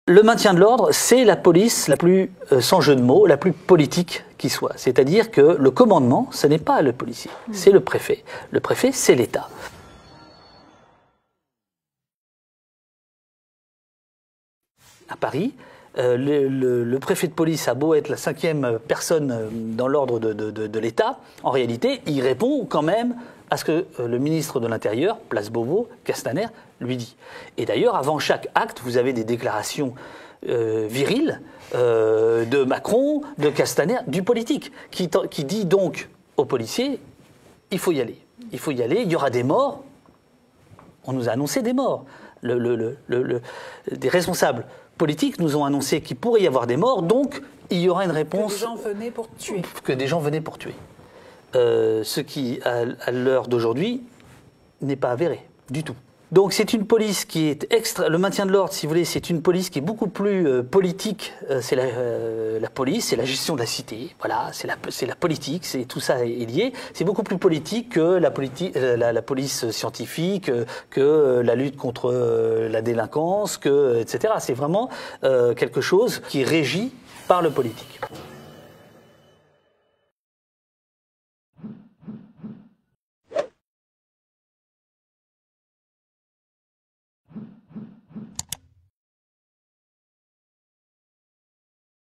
Le maintien de l'ordre, c'est la police la plus, sans jeu de mots, la plus politique qui soit. C'est-à-dire que le commandement, ce n'est pas le policier, c'est le préfet. Le préfet, c'est l'État. À Paris, le préfet de police a beau être la 5e personne dans l'ordre de l'État, en réalité, il répond quand même à ce que le ministre de l'Intérieur, Place Beauvau, Castaner, lui dit. Et d'ailleurs, avant chaque acte, vous avez des déclarations viriles de Macron, de Castaner, du politique, qui dit donc aux policiers, il faut y aller. Il faut y aller, il y aura des morts. On nous a annoncé des morts. Des responsables politiques nous ont annoncé qu'il pourrait y avoir des morts, donc il y aura une réponse... Que des gens venaient pour tuer. Que des gens venaient pour tuer. Ce qui, à l'heure d'aujourd'hui, n'est pas avéré du tout. Donc c'est une police qui est le maintien de l'ordre, si vous voulez, c'est une police qui est beaucoup plus politique. C'est la police, c'est la gestion de la cité. Voilà, c'est la politique, tout ça est lié. C'est beaucoup plus politique que la police scientifique, que la lutte contre la délinquance, etc. C'est vraiment quelque chose qui est régi par le politique.